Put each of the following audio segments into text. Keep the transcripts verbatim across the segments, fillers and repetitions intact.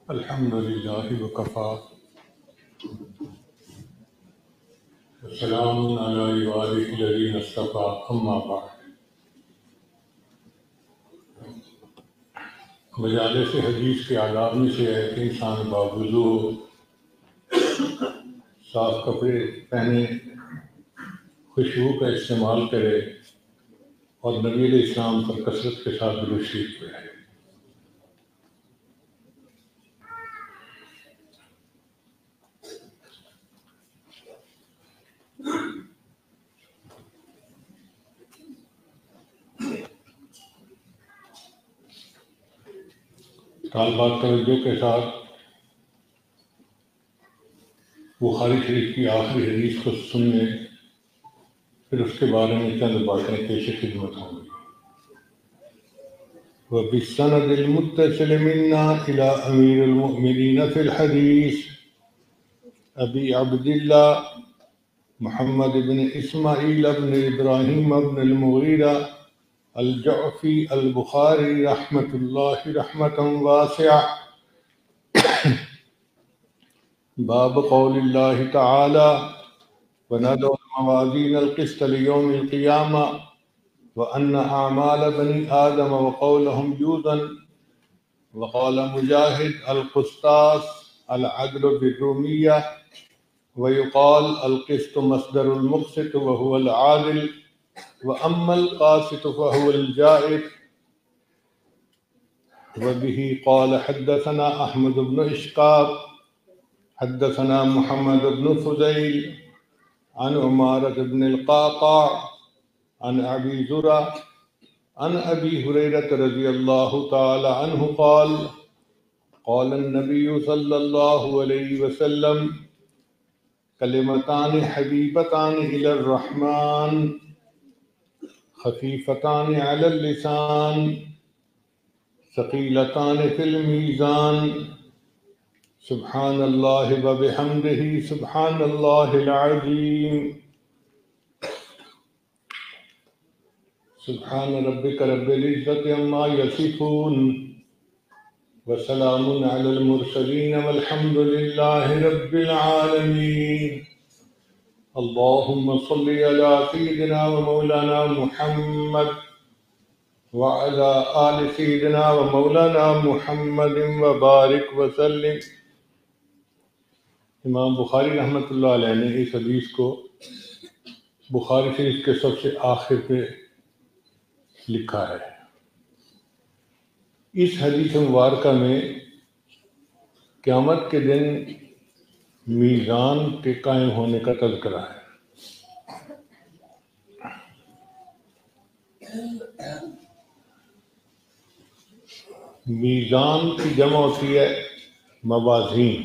الحمد للہ وکفا وسلام علی عبادہ الذین اصطفیٰ اما بعد۔ مجالس حدیث کے آداب میں سے ہے کہ انسان باوضو ہو، صاف کپڑے پہنے، خوشبو کا استعمال کرے اور نبی علیہ السلام پر کثرت کے ساتھ درود شریف پڑھے۔ طالبات توجہ کے ساتھ بخاری شریف کی آخری حدیث کو سننے، پھر اس کے بارے میں چند باتیں پیش خدمت ہوں گی۔ وبالسند المتصل منا إلى أمير المؤمنين في الحديث أبي عبد الله محمد بن إسماعيل بن إبراهيم بن المغيرة الجعفي البخاري رحمة الله رحمة واسعة، باب قول الله تعالى ونضع الموازين القسط ليوم القيامة وأن أعمال بني آدم وقولهم يوزن، وقال مجاهد القسطاس العدل بالرومية، ويقال القسط مصدر المقسط وهو العادل، وأما القاسط فهو الجائر۔ وبه قال حدثنا أحمد بن إشقاق حدثنا محمد بن فضيل عن عمارة بن القعقاع عن أبي زرع عن أبي هريرة رضي الله تعالى عنه قال قال النبي صلى الله عليه وسلم كلمتان حبيبتان إلى الرحمن خفيفتان على اللسان ثقيلتان في الميزان، سبحان الله وبحمده سبحان الله العظيم، سبحان ربك رب العزة عما يصفون وسلام على المرسلين والحمد لله رب العالمين۔ اللهم صل على سيدنا ومولانا محمد وعلى آل سيدنا ومولانا محمد وبارك وسلم۔ امام بخاری رحمۃ اللہ علیہ نے اس حدیث کو بخاری شریف کے سب سے آخر پہ لکھا ہے۔ اس حدیث مبارکہ میں قیامت کے دن میزان کے قائم ہونے کا تذکرہ ہے۔ میزان کی جمع ہوتی ہے موازین۔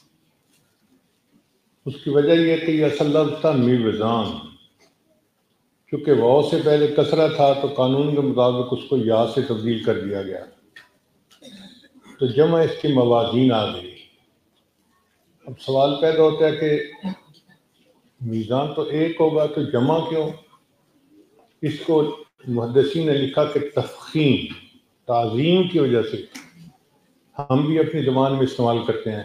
اس کی وجہ یہ کہ یہ اصل لفظ تھا میوزان، کیونکہ واو سے پہلے کسرہ تھا تو قانون کے مطابق اس کو یا سے تبدیل کر دیا گیا، تو جمع اس کی موازین آ گئی۔ اب سوال پیدا ہوتا ہے کہ میزان تو ایک ہوگا تو جمع کیوں؟ اس کو محدثین نے لکھا کہ تفخیم، تعظیم کی وجہ سے ہم بھی اپنی زبان میں استعمال کرتے ہیں۔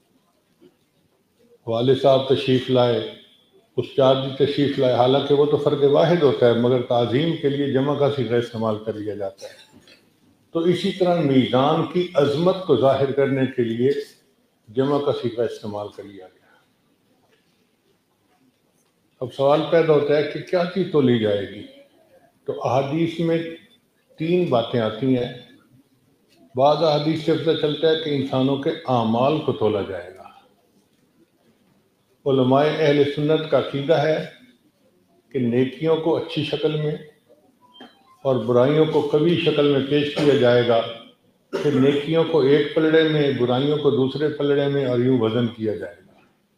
والد صاحب تشریف لائے، استاد بھی تشریف لائے، حالانکہ وہ تو فرد واحد ہوتا ہے، مگر تعظیم کے لیے جمع کا صیغہ استعمال کر لیا جاتا ہے۔ تو اسی طرح میزان کی عظمت کو ظاہر کرنے کے لیے جمع کا صیغہ استعمال کر لیا گیا۔ اب سوال پیدا ہوتا ہے کہ کیا چیز تولی جائے گی؟ تو احادیث میں تین باتیں آتی ہیں۔ بعض احادیث سے پتہ چلتا ہے کہ انسانوں کے اعمال کو تولا جائے گا۔ علماء اہل سنت کا عقیدہ ہے کہ نیکیوں کو اچھی شکل میں اور برائیوں کو کبھی شکل میں پیش کیا جائے گا، پھر نیکیوں کو ایک پلڑے میں، برائیوں کو دوسرے پلڑے میں، اور یوں وزن کیا جائے گا۔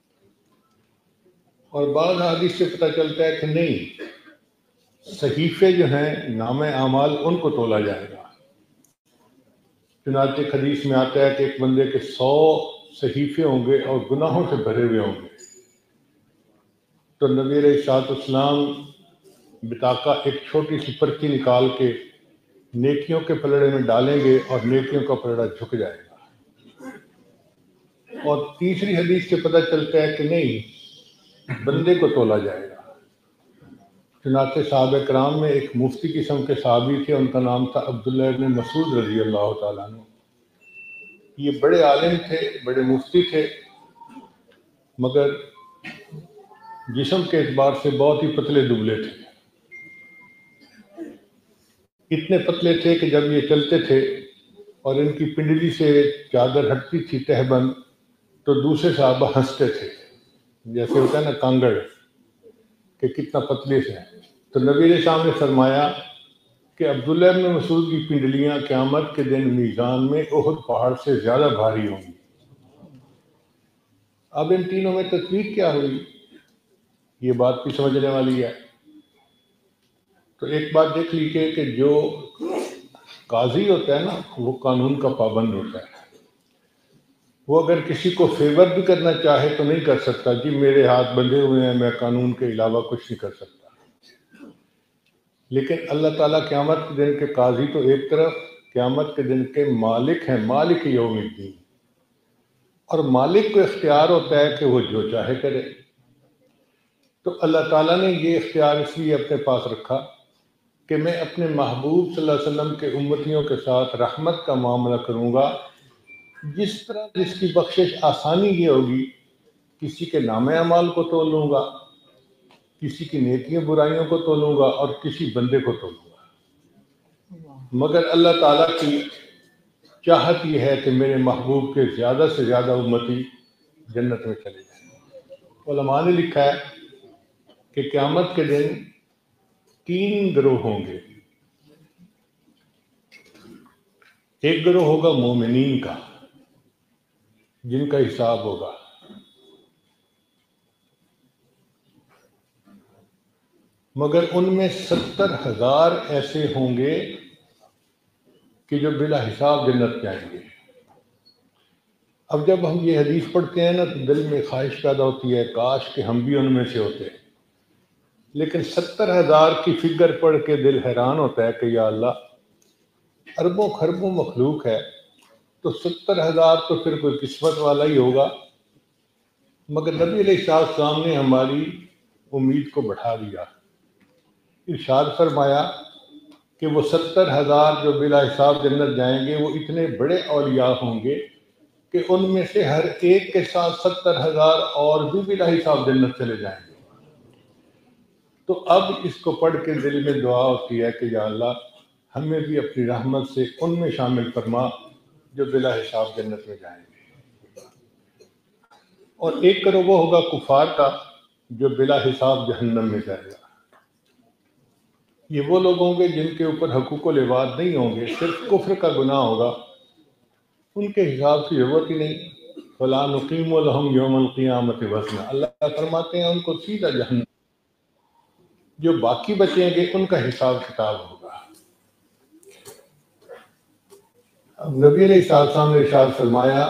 اور بعض حدیث سے پتہ چلتا ہے کہ نہیں، صحیفے جو ہیں نام اعمال ان کو تولا جائے گا۔ چنانچہ حدیث میں آتا ہے کہ ایک بندے کے سو صحیفے ہوں گے اور گناہوں سے بھرے ہوئے ہوں گے، تو نبی علیہ الصلوۃ والسلام بطاقہ ایک چھوٹی سی پرچی نکال کے نیکیوں کے پلڑے میں ڈالیں گے اور نیکیوں کا پلڑا جھک جائے گا۔ اور تیسری حدیث سے پتہ چلتا ہے کہ نہیں، بندے کو تولا جائے گا۔ چنانچہ صحابہ کرام میں ایک مفتی قسم کے صحابی تھے، ان کا نام تھا عبداللہ ابن مسعود رضی اللہ تعالیٰ عنہ۔ یہ بڑے عالم تھے، بڑے مفتی تھے، مگر جسم کے اعتبار سے بہت ہی پتلے دبلے تھے۔ اتنے پتلے تھے کہ جب یہ چلتے تھے اور ان کی پنڈلی سے چادر ہٹتی تھی تہبند، تو دوسرے صحابہ ہنستے تھے، جیسے ہوتا ہے نا کانگڑ، کہ کتنا پتلے سے ہیں۔ تو نبی علیہ السلام نے فرمایا کہ عبداللہ ابن مسعود کی پنڈلیاں قیامت کے دن میزان میں احد پہاڑ سے زیادہ بھاری ہوں گی۔ اب ان تینوں میں تفریق کیا ہوئی، یہ بات بھی سمجھنے والی ہے۔ تو ایک بات دیکھ لیجیے کہ جو قاضی ہوتا ہے نا، وہ قانون کا پابند ہوتا ہے۔ وہ اگر کسی کو فیور بھی کرنا چاہے تو نہیں کر سکتا، جی میرے ہاتھ بندھے ہوئے ہیں، میں قانون کے علاوہ کچھ نہیں کر سکتا۔ لیکن اللہ تعالیٰ قیامت کے دن کے قاضی تو ایک طرف، قیامت کے دن کے مالک ہیں، مالک یوم الدین، اور مالک کو اختیار ہوتا ہے کہ وہ جو چاہے کرے۔ تو اللہ تعالیٰ نے یہ اختیار اس لیے اپنے پاس رکھا کہ میں اپنے محبوب صلی اللہ علیہ وسلم کے امتیوں کے ساتھ رحمت کا معاملہ کروں گا۔ جس طرح جس کی بخشش آسانی یہ ہوگی، کسی کے نام اعمال کو تولوں گا، کسی کی نیکیوں برائیوں کو تولوں گا، اور کسی بندے کو تولوں گا۔ مگر اللہ تعالیٰ کی چاہت یہ ہے کہ میرے محبوب کے زیادہ سے زیادہ امتی جنت میں چلے جائیں۔ علماء نے لکھا ہے کہ قیامت کے دن تین گروہ ہوں گے۔ ایک گروہ ہوگا مومنین کا، جن کا حساب ہوگا، مگر ان میں ستر ہزار ایسے ہوں گے کہ جو بلا حساب جنت جائیں گے۔ اب جب ہم یہ حدیث پڑھتے ہیں نا تو دل میں خواہش پیدا ہوتی ہے کاش کہ ہم بھی ان میں سے ہوتے، لیکن ستر ہزار کی فگر پڑھ کے دل حیران ہوتا ہے کہ یا اللہ، اربوں خربوں مخلوق ہے تو ستر ہزار تو پھر کوئی قسمت والا ہی ہوگا۔ مگر نبی علیہ السلام نے ہماری امید کو بڑھا دیا، ارشاد فرمایا کہ وہ ستر ہزار جو بلا حساب جنت جائیں گے وہ اتنے بڑے اولیاء ہوں گے کہ ان میں سے ہر ایک کے ساتھ ستر ہزار اور بھی بلا حساب جنت چلے جائیں گے۔ تو اب اس کو پڑھ کے دل میں دعا ہوتی ہے کہ یا اللہ، ہمیں بھی اپنی رحمت سے ان میں شامل فرما جو بلا حساب جنت میں جائیں گے۔ اور ایک گروہ وہ ہوگا کفار کا جو بلا حساب جہنم میں جائے گا۔ یہ وہ لوگ ہوں گے جن کے اوپر حقوق و لباد نہیں ہوں گے، صرف کفر کا گناہ ہوگا، ان کے حساب کی ضرورت ہی نہیں۔ فَلَا نُقِيمُ لَهُمْ يَوْمَ الْقِيَامَةِ وَزْنًا، اللہ فرماتے ہیں ان کو سیدھا جہنم۔ جو باقی بچیں گے ان کا حساب کتاب ہوگا۔ اب نبی علیہ السلام نے ارشاد فرمایا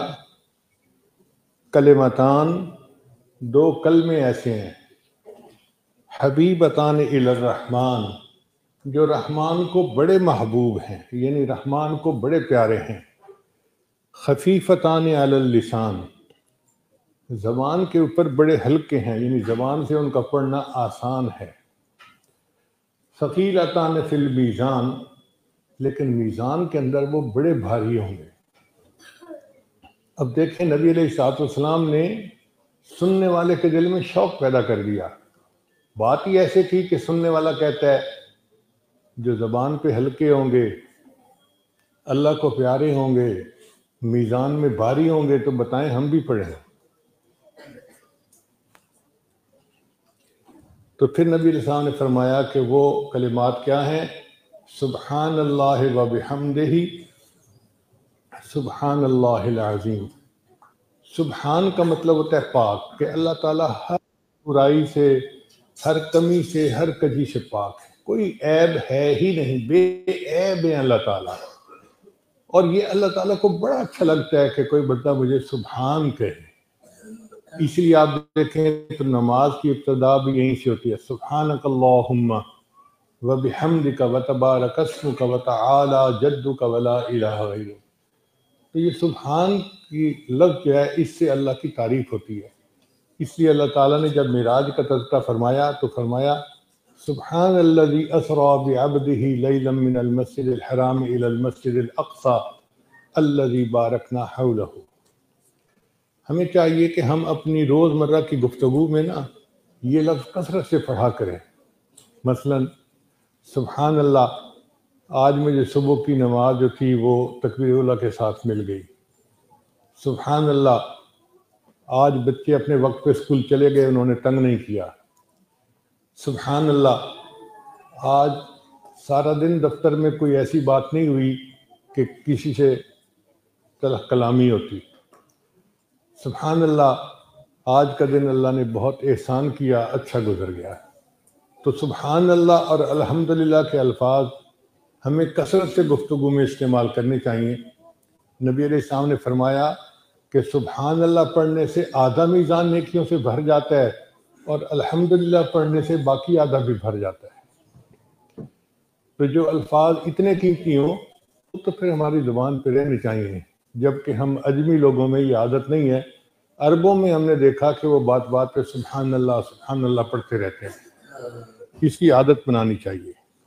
کلمتان، دو کلمے ایسے ہیں، حبیبتان الی الرحمن، جو رحمان کو بڑے محبوب ہیں، یعنی رحمان کو بڑے پیارے ہیں، خفیفتان علی اللسان، زبان کے اوپر بڑے ہلکے ہیں، یعنی زبان سے ان کا پڑھنا آسان ہے، ثقیلتان فی المیزان، لیکن میزان کے اندر وہ بڑے بھاری ہوں گے۔ اب دیکھیں نبی علیہ الصلوۃ والسلام نے سننے والے کے دل میں شوق پیدا کر دیا۔ بات ہی ایسے تھی کہ سننے والا کہتا ہے جو زبان پہ ہلکے ہوں گے، اللہ کو پیارے ہوں گے، میزان میں بھاری ہوں گے، تو بتائیں ہم بھی پڑھیں۔ تو پھر نبی علیہ السلام نے فرمایا کہ وہ کلمات کیا ہیں؟ سبحان اللہ و بحمدہ، سبحان اللہ العظیم۔ سبحان کا مطلب ہوتا ہے پاک، کہ اللہ تعالیٰ ہر برائی سے، ہر کمی سے، ہر کجی سے پاک ہے، کوئی عیب ہے ہی نہیں، بے عیب ہے اللہ تعالیٰ۔ اور یہ اللہ تعالیٰ کو بڑا اچھا لگتا ہے کہ کوئی بندہ مجھے سبحان کہے۔ اس لیے آپ دیکھیں تو نماز کی ابتدا بھی یہیں سے ہوتی ہے، سبحانک اللہم وبحمدک وتبارک اسمک وتعالی جدک ولا الہ غیرک۔ تو یہ سبحان یہ لفظ جو ہے اس سے اللہ کی تعریف ہوتی ہے. اس لیے اللہ تعالیٰ نے جب معراج کا تذکرہ فرمایا تو فرمایا سبحان الذی اسری بعبدہ لیلا من المسجد الحرام الی المسجد الاقصی الذی بارکنا حولہ. ہمیں چاہیے کہ ہم اپنی روزمرہ کی گفتگو میں نا یہ لفظ کثرت سے پڑھا کریں. مثلا سبحان اللہ، آج مجھے صبح کی نماز جو تھی وہ تکبیر اولیٰ کے ساتھ مل گئی. سبحان اللہ، آج بچے اپنے وقت پہ اسکول چلے گئے، انہوں نے تنگ نہیں کیا. سبحان اللہ، آج سارا دن دفتر میں کوئی ایسی بات نہیں ہوئی کہ کسی سے تلخ کلامی ہوتی. سبحان اللہ، آج کا دن اللہ نے بہت احسان کیا، اچھا گزر گیا. تو سبحان اللہ اور الحمدللہ کے الفاظ ہمیں کثرت سے گفتگو میں استعمال کرنے چاہیے. نبی علیہ السلام نے فرمایا کہ سبحان اللہ پڑھنے سے آدھا میزان نیکیوں سے بھر جاتا ہے اور الحمدللہ پڑھنے سے باقی آدھا بھی بھر جاتا ہے. تو جو الفاظ اتنے قیمتی ہوں تو پھر ہماری زبان پہ رہنے چاہیے، جبکہ ہم اجمی لوگوں میں یہ عادت نہیں ہے. عربوں میں ہم نے دیکھا کہ وہ بات بات پہ سبحان اللہ سبحان اللہ پڑھتے رہتے ہیں. اس کی عادت بنانی چاہیے.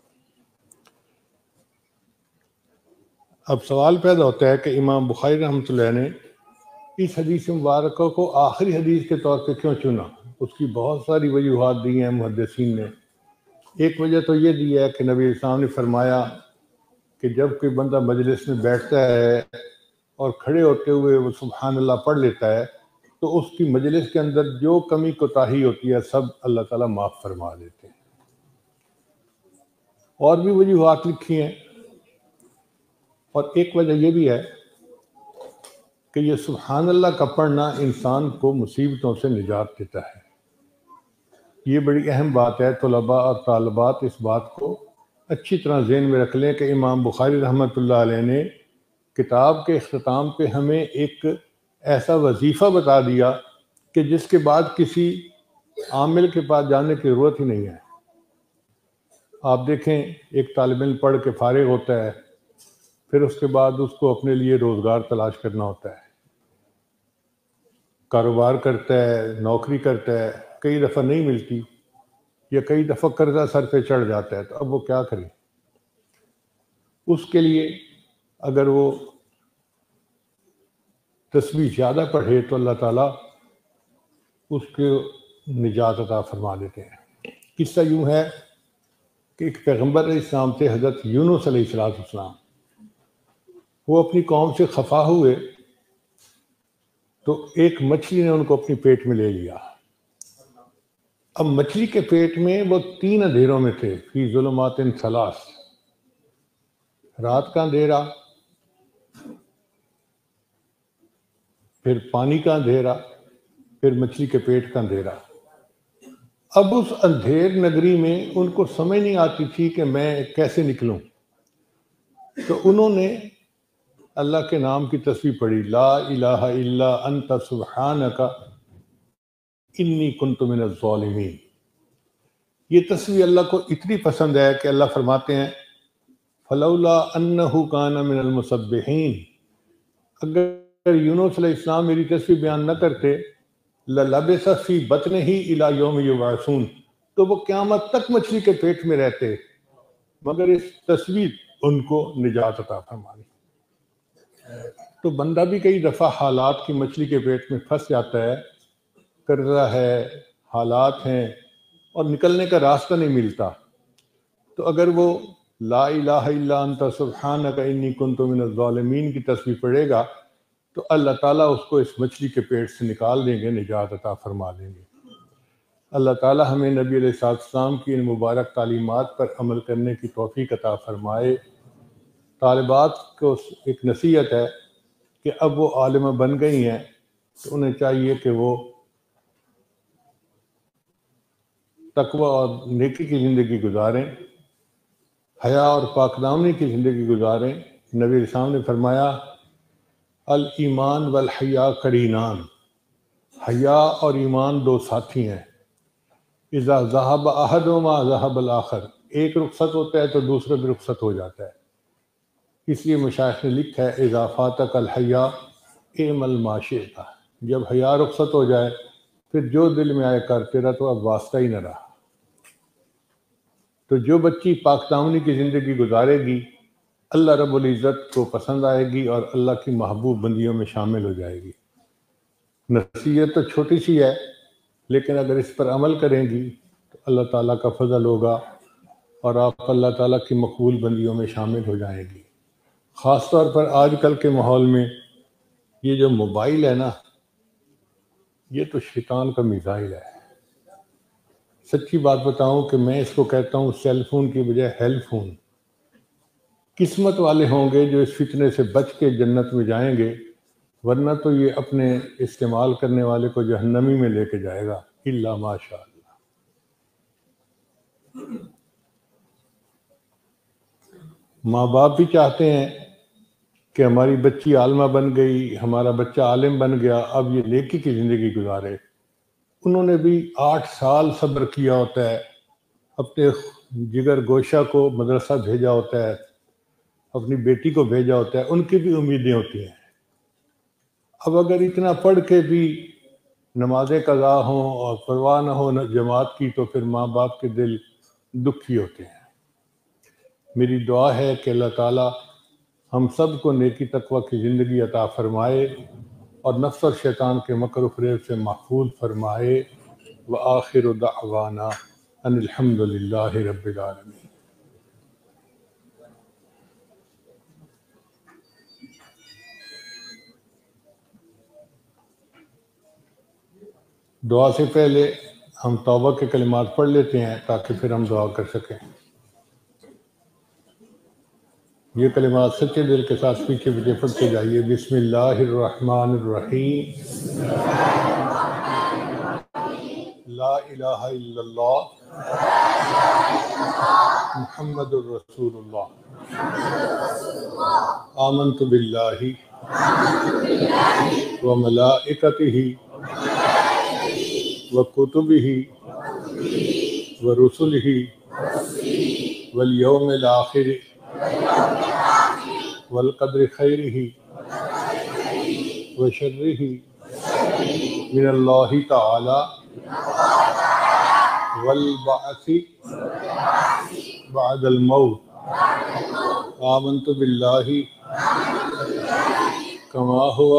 اب سوال پیدا ہوتا ہے کہ امام بخاری رحمۃ اللہ نے اس حدیث مبارکہ کو آخری حدیث کے طور پہ کیوں چنا؟ اس کی بہت ساری وجوہات دی ہیں محدثین نے. ایک وجہ تو یہ دی ہے کہ نبی اسلام نے فرمایا کہ جب کوئی بندہ مجلس میں بیٹھتا ہے اور کھڑے ہوتے ہوئے وہ سبحان اللہ پڑھ لیتا ہے تو اس کی مجلس کے اندر جو کمی کوتاہی ہوتی ہے سب اللہ تعالیٰ معاف فرما دیتے ہیں. اور بھی وجوہات لکھی ہیں، اور ایک وجہ یہ بھی ہے کہ یہ سبحان اللہ کا پڑھنا انسان کو مصیبتوں سے نجات دیتا ہے. یہ بڑی اہم بات ہے. طلباء اور طالبات اس بات کو اچھی طرح ذہن میں رکھ لیں کہ امام بخاری رحمۃ اللہ علیہ نے کتاب کے اختتام پہ ہمیں ایک ایسا وظیفہ بتا دیا کہ جس کے بعد کسی عامل کے پاس جانے کی ضرورت ہی نہیں ہے. آپ دیکھیں، ایک طالب علم پڑھ کے فارغ ہوتا ہے، پھر اس کے بعد اس کو اپنے لیے روزگار تلاش کرنا ہوتا ہے، کاروبار کرتا ہے، نوکری کرتا ہے، کئی دفعہ نہیں ملتی یا کئی دفعہ قرضہ سر پہ چڑھ جاتا ہے. تو اب وہ کیا کرے؟ اس کے لیے اگر وہ تسبیح زیادہ پڑھے تو اللہ تعالیٰ اس کے نجات عطا فرما دیتے ہیں. قصہ یوں ہے کہ ایک پیغمبر علیہ السلام تھے، حضرت یونس علیہ السلام. وہ اپنی قوم سے خفا ہوئے تو ایک مچھلی نے ان کو اپنی پیٹ میں لے لیا. اب مچھلی کے پیٹ میں وہ تین اندھیروں میں تھے، فی ظلمات ثلاث، رات کا اندھیرا، پھر پانی کا اندھیرا، پھر مچھلی کے پیٹ کا اندھیرا. اب اس اندھیر نگری میں ان کو سمجھ نہیں آتی تھی کہ میں کیسے نکلوں. تو انہوں نے اللہ کے نام کی تسبیح پڑھی، لا الہ الا انت سبحانک انی کنت من الظالمین. یہ تسبیح اللہ کو اتنی پسند ہے کہ اللہ فرماتے ہیں فلولا انہ کان من المسبحین، اگر یونس علیہ السلام میری تسبیح بیان نہ کرتے للبث فی بطنہ الی یوم یبعثون، تو وہ قیامت تک مچھلی کے پیٹ میں رہتے، مگر اس تسبیح ان کو نجات عطا فرمائی. تو بندہ بھی کئی دفعہ حالات کی مچھلی کے پیٹ میں پھنس جاتا ہے، قرضہ ہے، حالات ہیں اور نکلنے کا راستہ نہیں ملتا. تو اگر وہ لا الہ الا انت سبحانک انی کنت من الظالمین کی تسبیح پڑھے گا تو اللہ تعالیٰ اس کو اس مچھلی کے پیٹ سے نکال دیں گے، نجات عطا فرما دیں گے. اللہ تعالیٰ ہمیں نبی علیہ السلام کی ان مبارک تعلیمات پر عمل کرنے کی توفیق عطا فرمائے. طالبات کو ایک نصیحت ہے کہ اب وہ عالمہ بن گئی ہیں تو انہیں چاہیے کہ وہ تقوی اور نیکی کی زندگی گزاریں، حیا اور پاک دامنی کی زندگی گزاریں. نبی علیہ السلام نے فرمایا الایمان والحیا قرینان، حیا اور ایمان دو ساتھی ہیں. اذا ذهب احدهما ذهب الاخر، ایک رخصت ہوتا ہے تو دوسرا بھی رخصت ہو جاتا ہے. اس لیے مشائخ نے لکھا ہے اذا فاتک الحیا اعمل ما شئت، جب حیا رخصت ہو جائے پھر جو دل میں آئے کر، تیرا تو اب واسطہ ہی نہ رہا۔ تو جو بچی پاک دامنی کی زندگی گزارے گی اللہ رب العزت کو پسند آئے گی اور اللہ کی محبوب بندیوں میں شامل ہو جائے گی۔ نصیحت تو چھوٹی سی ہے، لیکن اگر اس پر عمل کریں گی تو اللہ تعالیٰ کا فضل ہوگا اور آپ اللہ تعالیٰ کی مقبول بندیوں میں شامل ہو جائیں گی۔ خاص طور پر آج کل کے ماحول میں یہ جو موبائل ہے نا، یہ تو شیطان کا میزائل ہے۔ سچی بات بتاؤں کہ میں اس کو کہتا ہوں سیل فون کی بجائے ہیل فون۔ قسمت والے ہوں گے جو اس فتنے سے بچ کے جنت میں جائیں گے، ورنہ تو یہ اپنے استعمال کرنے والے کو جہنمی میں لے کے جائے گا، الا ماشاء اللہ۔ ماں باپ بھی چاہتے ہیں کہ ہماری بچی عالمہ بن گئی، ہمارا بچہ عالم بن گیا، اب یہ نیکی کی زندگی گزارے۔ انہوں نے بھی آٹھ سال صبر کیا ہوتا ہے، اپنے جگر گوشہ کو مدرسہ بھیجا ہوتا ہے، اپنی بیٹی کو بھیجا ہوتا ہے، ان کی بھی امیدیں ہوتی ہیں۔ اب اگر اتنا پڑھ کے بھی نمازیں قضا ہوں اور پرواہ نہ ہو جماعت کی، تو پھر ماں باپ کے دل دکھی ہوتے ہیں۔ میری دعا ہے کہ اللہ تعالیٰ ہم سب کو نیکی تقوی کی زندگی عطا فرمائے اور نفس اور شیطان کے مکر و فریب سے محفوظ فرمائے۔ وآخر دعوانا ان الحمد للہ رب العالمین۔ دعا سے پہلے ہم توبہ کے کلمات پڑھ لیتے ہیں تاکہ پھر ہم دعا کر سکیں۔ یہ کلمات سچے دل کے ساتھ پیچھے پیچھے پڑھتے جائیے۔ بسم اللہ الرحمن الرحیم۔ لا الہ الا اللہ محمد الرسول اللہ۔ آمنت باللہ وملائکتہ وکتبہ ورسلہ والیوم الآخر والقدر خیرہ وشرہ من اللہ تعالی والبعث بعد الموت۔ آمنت باللہ کما ہوا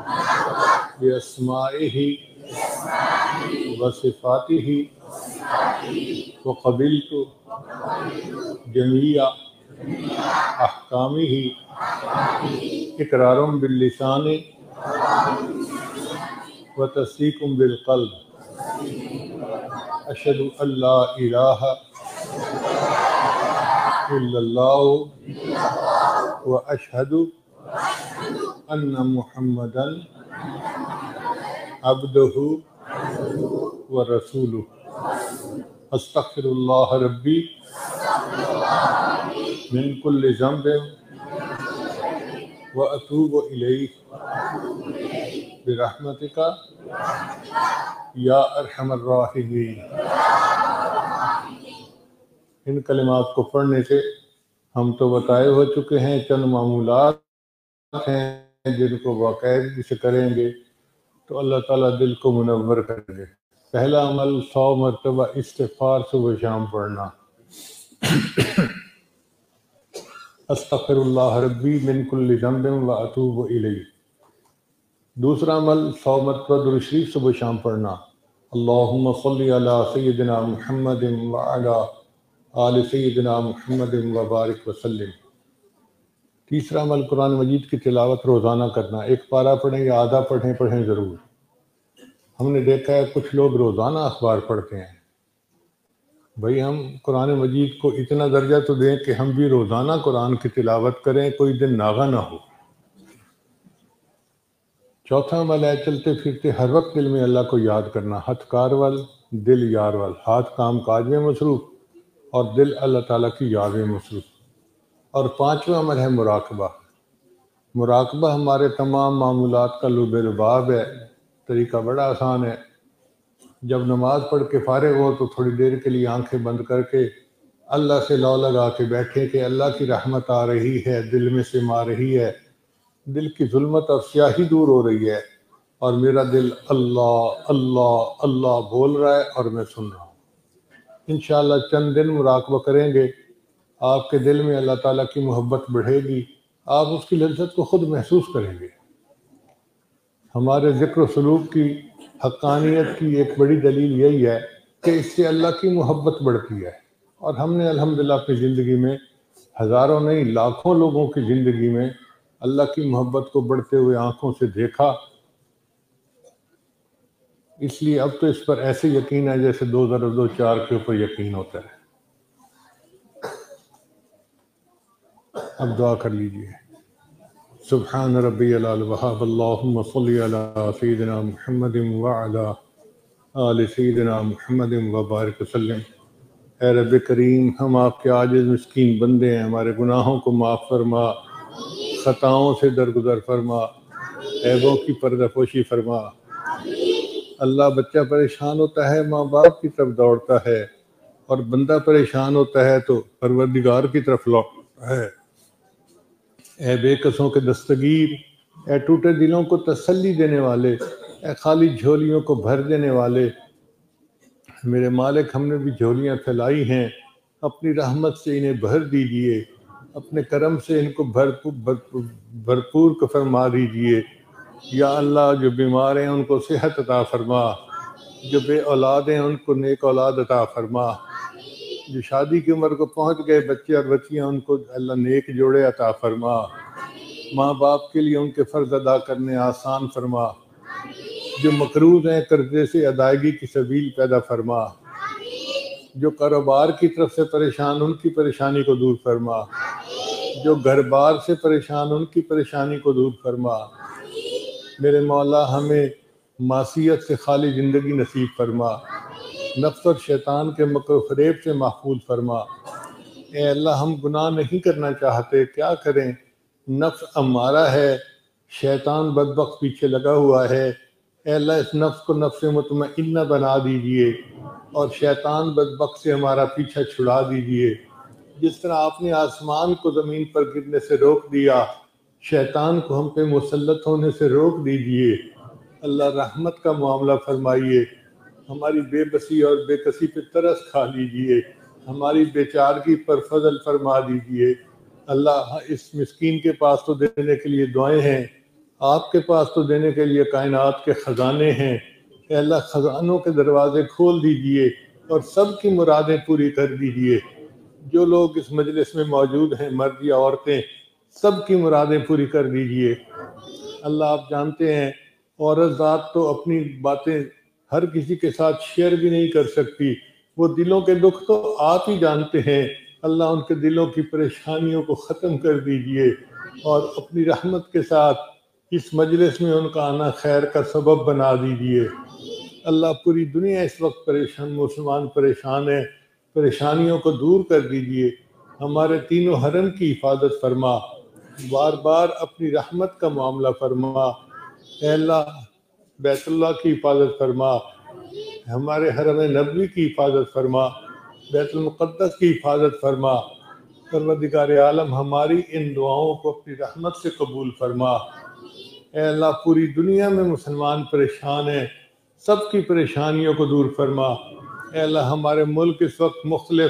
باسمائہ وصفاتہ وقبلت جمیع احکامہ اقرار باللسان وتصدیق بالقلب۔ اشہد ان لا الہ الا اللہ واشہد ان محمدا عبدہ ورسولہ۔ استغفر اللہ ربی من کل ذنب واتوب الیہ برحمتک یا ارحم الراحمین۔ ان کلمات کو پڑھنے سے ہم تو بتائے ہو چکے ہیں، چند معمولات ہیں جن کو باقاعدگی سے کریں گے تو اللہ تعالیٰ دل کو منور کر دے۔ پہلا عمل سو مرتبہ استغفار صبح شام پڑھنا۔ استغفر اللہ ربی من کل ذنب واتوب الیہ۔ دوسرا عمل سو مرتبہ درود شریف صبح شام پڑھنا۔ اللہم صلی علی سیدنا محمد وعلی آل سیدنا محمد وبارک وسلم۔ تیسرا عمل قرآن مجید کی تلاوت روزانہ کرنا۔ ایک پارہ پڑھیں یا آدھا پڑھیں پڑھیں ضرور۔ ہم نے دیکھا ہے کچھ لوگ روزانہ اخبار پڑھتے ہیں۔ بھئی ہم قرآن مجید کو اتنا درجہ تو دیں کہ ہم بھی روزانہ قرآن کی تلاوت کریں، کوئی دن ناغہ نہ ہو۔ چوتھا عمل ہے چلتے پھرتے ہر وقت دل میں اللہ کو یاد کرنا۔ ہتھ کار وال دل یار وال، ہاتھ کام کاج میں مصروف اور دل اللہ تعالیٰ کی یاد میں مصروف۔ اور پانچواں عمل ہے مراقبہ۔ مراقبہ ہمارے تمام معمولات کا لب لباب ہے۔ طریقہ بڑا آسان ہے۔ جب نماز پڑھ کے فارغ ہو تو تھوڑی دیر کے لیے آنکھیں بند کر کے اللہ سے لو لگا کے بیٹھے کہ اللہ کی رحمت آ رہی ہے، دل میں سما رہی ہے، دل کی ظلمت اور سیاہی دور ہو رہی ہے، اور میرا دل اللہ اللہ اللہ بول رہا ہے اور میں سن رہا ہوں۔ انشاءاللہ چند دن مراقبہ کریں گے، آپ کے دل میں اللہ تعالیٰ کی محبت بڑھے گی، آپ اس کی لذت کو خود محسوس کریں گے۔ ہمارے ذکر و سلوک کی حقانیت کی ایک بڑی دلیل یہی ہے کہ اس سے اللہ کی محبت بڑھتی ہے، اور ہم نے الحمدللہ اپنی زندگی میں ہزاروں نہیں لاکھوں لوگوں کی زندگی میں اللہ کی محبت کو بڑھتے ہوئے آنکھوں سے دیکھا۔ اس لیے اب تو اس پر ایسے یقین ہے جیسے دو ضرب دو چار کے اوپر یقین ہوتا ہے۔ اب دعا کر لیجئے۔ سبحان ربی العلی الوہاب، اللہم صلی علی سیدنا محمد وعلی آل سیدنا محمد وبارک وسلم۔ اے رب کریم، ہم آپ کے عاجز مسکین بندے ہیں، ہمارے گناہوں کو معاف فرما، خطاؤں سے درگزر فرما، عیبوں کی پردہ پوشی فرما۔ اللہ، بچہ پریشان ہوتا ہے ماں باپ کی طرف دوڑتا ہے، اور بندہ پریشان ہوتا ہے تو پروردگار کی طرف لوٹتا ہے۔ اے بے کسوں کے دستگیر، اے ٹوٹے دلوں کو تسلی دینے والے، اے خالی جھولیوں کو بھر دینے والے، میرے مالک، ہم نے بھی جھولیاں پھیلائی ہیں، اپنی رحمت سے انہیں بھر دیجئے، اپنے کرم سے ان کو بھرپور بھرپور فرما دیجئے۔ یا اللہ، جو بیمار ہیں ان کو صحت عطا فرما، جو بے اولاد ہیں ان کو نیک اولاد عطا فرما، جو شادی کی عمر کو پہنچ گئے بچے اور بچیاں ان کو اللہ نیک جوڑے عطا فرما، ماں باپ کے لیے ان کے فرض ادا کرنے آسان فرما، جو مقروض ہیں قرضے سے ادائیگی کی سبیل پیدا فرما، جو کاروبار کی طرف سے پریشان ان کی پریشانی کو دور فرما، جو گھر بار سے پریشان ان کی پریشانی کو دور فرما۔ میرے مولا، ہمیں معصیت سے خالی زندگی نصیب فرما، نفس اور شیطان کے مکر و فریب سے محفوظ فرما۔ اے اللہ، ہم گناہ نہیں کرنا چاہتے، کیا کریں؟ نفس امارہ ہے، شیطان بدبخت پیچھے لگا ہوا ہے۔ اے اللہ، اس نفس کو نفس مطمئنہ بنا دیجئے، اور شیطان بدبخت سے ہمارا پیچھا چھڑا دیجئے۔ جس طرح آپ نے آسمان کو زمین پر گرنے سے روک دیا، شیطان کو ہم پہ مسلط ہونے سے روک دیجئے۔ اللہ، رحمت کا معاملہ فرمائیے، ہماری بے بسی اور بے کسی پہ ترس کھا لیجئے، ہماری بے چارگی پر فضل فرما دیجئے۔ اللہ، اس مسکین کے پاس تو دینے کے لیے دعائیں ہیں، آپ کے پاس تو دینے کے لیے کائنات کے خزانے ہیں۔ اے اللہ، خزانوں کے دروازے کھول دیجئے اور سب کی مرادیں پوری کر دیجئے۔ جو لوگ اس مجلس میں موجود ہیں، مرد یا عورتیں، سب کی مرادیں پوری کر دیجئے۔ اللہ، آپ جانتے ہیں عورت ذات تو اپنی باتیں ہر کسی کے ساتھ شیئر بھی نہیں کر سکتی، وہ دلوں کے دکھ تو آپ ہی جانتے ہیں۔ اللہ، ان کے دلوں کی پریشانیوں کو ختم کر دیجئے، اور اپنی رحمت کے ساتھ اس مجلس میں ان کا آنا خیر کا سبب بنا دیجئے۔ اللہ، پوری دنیا اس وقت پریشان، مسلمان پریشان ہے، پریشانیوں کو دور کر دیجئے۔ ہمارے تینوں حرم کی حفاظت فرما، بار بار اپنی رحمت کا معاملہ فرما۔ اے اللہ، بیت اللہ کی حفاظت فرما، ہمارے حرم نبوی کی حفاظت فرما، بیت المقدس کی حفاظت فرما۔ پروردگار عالم، ہماری ان دعاؤں کو اپنی رحمت سے قبول فرما۔ اے اللہ، پوری دنیا میں مسلمان پریشان ہیں، سب کی پریشانیوں کو دور فرما۔ اے اللہ، ہمارے ملک اس وقت مختلف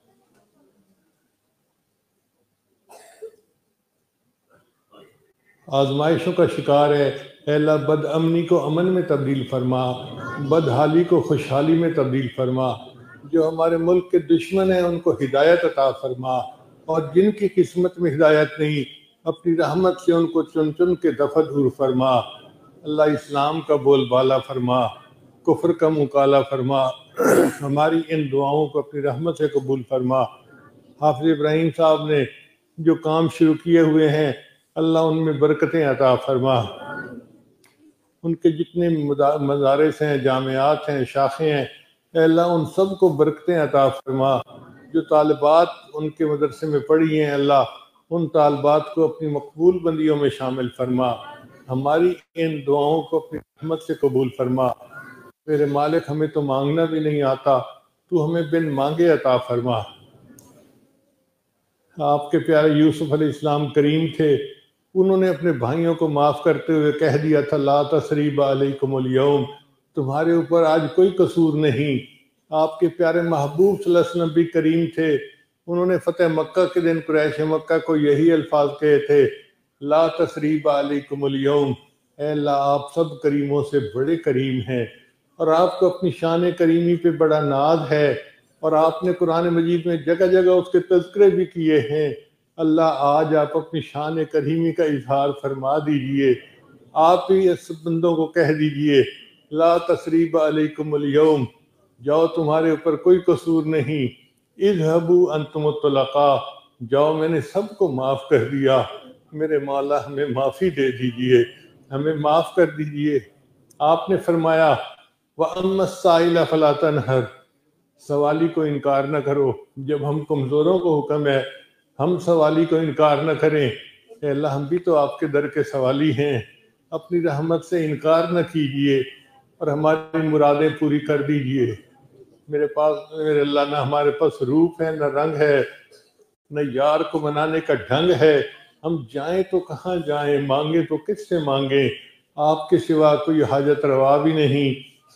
آزمائشوں کا شکار ہے۔ اے اللہ، بد امنی کو امن میں تبدیل فرما، بدحالی کو خوشحالی میں تبدیل فرما۔ جو ہمارے ملک کے دشمن ہیں ان کو ہدایت عطا فرما، اور جن کی قسمت میں ہدایت نہیں، اپنی رحمت سے ان کو چن چن کے دفع دور فرما۔ اللہ، اسلام کا بول بالا فرما، کفر کا مقالہ فرما۔ ہماری ان دعاؤں کو اپنی رحمت سے قبول فرما۔ حافظ ابراہیم صاحب نے جو کام شروع کیے ہوئے ہیں، اللہ ان میں برکتیں عطا فرما۔ ان کے جتنے مدارس ہیں، جامعات ہیں، شاخیں ہیں، اے اللہ ان سب کو برکتیں عطا فرما۔ جو طالبات ان کے مدرسے میں پڑھی ہیں، اللہ ان طالبات کو اپنی مقبول بندیوں میں شامل فرما۔ ہماری ان دعاؤں کو اپنی رحمت سے قبول فرما۔ میرے مالک، ہمیں تو مانگنا بھی نہیں آتا، تو ہمیں بن مانگے عطا فرما۔ آپ کے پیارے یوسف علیہ السلام کریم تھے، انہوں نے اپنے بھائیوں کو معاف کرتے ہوئے کہہ دیا تھا لا تثریب علیکم الیوم، تمہارے اوپر آج کوئی قصور نہیں۔ آپ کے پیارے محبوب صلی اللہ علیہ وسلم بھی کریم تھے، انہوں نے فتح مکہ کے دن قریش مکہ کو یہی الفاظ کہے تھے لا تثریب علیکم الیوم، اے اللہ آپ سب کریموں سے بڑے کریم ہیں، اور آپ کو اپنی شان کریمی پہ بڑا ناز ہے، اور آپ نے قرآن مجید میں جگہ جگہ اس کے تذکرے بھی کیے ہیں۔ اللہ آج آپ اپنی شان کریمی کا اظہار فرما دیجئے، آپ ہی اس بندوں کو کہہ دیجئے لا تثریب علیکم الیوم، جاؤ تمہارے اوپر کوئی قصور نہیں، اذهبوا انتم الطلقاء، جاؤ میں نے سب کو معاف کر دیا، میرے مولا ہمیں معافی دے دیجئے، ہمیں معاف کر دیجئے۔ آپ نے فرمایا وَأَمَّا السَّائِلَ فَلَا تَنْهَرْ، سوالی کو انکار نہ کرو، جب ہم کمزوروں کو حکم ہے ہم سوالی کو انکار نہ کریں، اے اللہ ہم بھی تو آپ کے در کے سوالی ہیں، اپنی رحمت سے انکار نہ کیجئے اور ہماری مرادیں پوری کر دیجئے۔ میرے پاس میرے اللہ نہ ہمارے پاس روپ ہے، نہ رنگ ہے، نہ یار کو منانے کا ڈھنگ ہے، ہم جائیں تو کہاں جائیں، مانگیں تو کس سے مانگیں، آپ کے سوا کوئی حاجت روا بھی نہیں،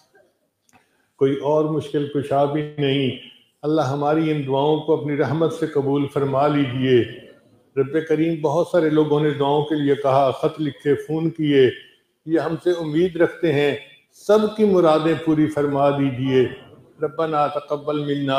کوئی اور مشکل کشا بھی نہیں۔ اللہ ہماری ان دعاؤں کو اپنی رحمت سے قبول فرما لیجئے۔ رب کریم بہت سارے لوگوں نے دعاؤں کے لیے کہا، خط لکھے، فون کیے، یہ ہم سے امید رکھتے ہیں، سب کی مرادیں پوری فرما دیجئے۔ ربنا تقبل منا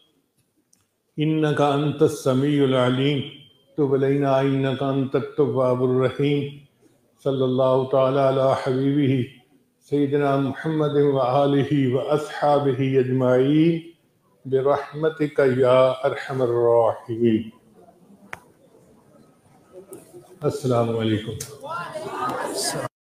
انک انت السمیع العلیم تب علینا انک انت التواب الرحیم، صلی اللہ تعالی علی حبیبہ سیدنا محمد وآلہ واصحابہ اجمعین برحمتک یا ارحم الراحمین۔ السلام علیکم۔